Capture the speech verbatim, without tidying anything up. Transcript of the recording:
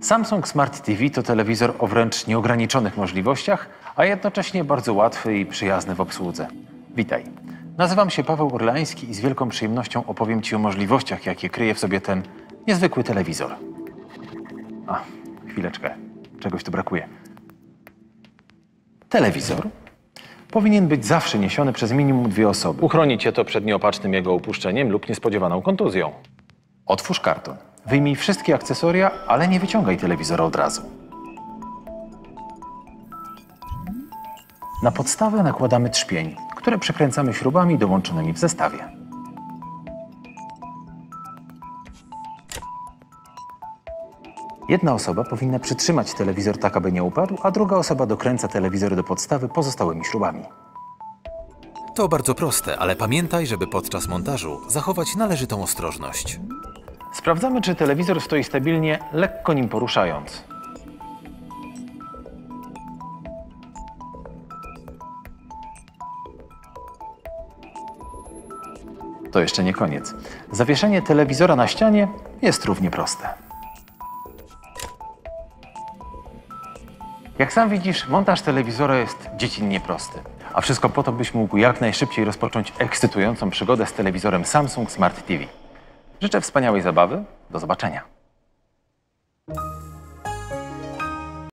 Samsung Smart T V to telewizor o wręcz nieograniczonych możliwościach, a jednocześnie bardzo łatwy i przyjazny w obsłudze. Witaj. Nazywam się Paweł Orlański i z wielką przyjemnością opowiem Ci o możliwościach, jakie kryje w sobie ten niezwykły telewizor. A, chwileczkę. Czegoś tu brakuje. Telewizor powinien być zawsze niesiony przez minimum dwie osoby. Uchroni Cię to przed nieopatrznym jego upuszczeniem lub niespodziewaną kontuzją. Otwórz karton. Wyjmij wszystkie akcesoria, ale nie wyciągaj telewizora od razu. Na podstawę nakładamy trzpień, które przykręcamy śrubami dołączonymi w zestawie. Jedna osoba powinna przytrzymać telewizor tak, aby nie upadł, a druga osoba dokręca telewizor do podstawy pozostałymi śrubami. To bardzo proste, ale pamiętaj, żeby podczas montażu zachować należytą ostrożność. Sprawdzamy, czy telewizor stoi stabilnie, lekko nim poruszając. To jeszcze nie koniec. Zawieszenie telewizora na ścianie jest równie proste. Jak sam widzisz, montaż telewizora jest dziecinnie prosty. A wszystko po to, byś mógł jak najszybciej rozpocząć ekscytującą przygodę z telewizorem Samsung Smart T V. Życzę wspaniałej zabawy. Do zobaczenia.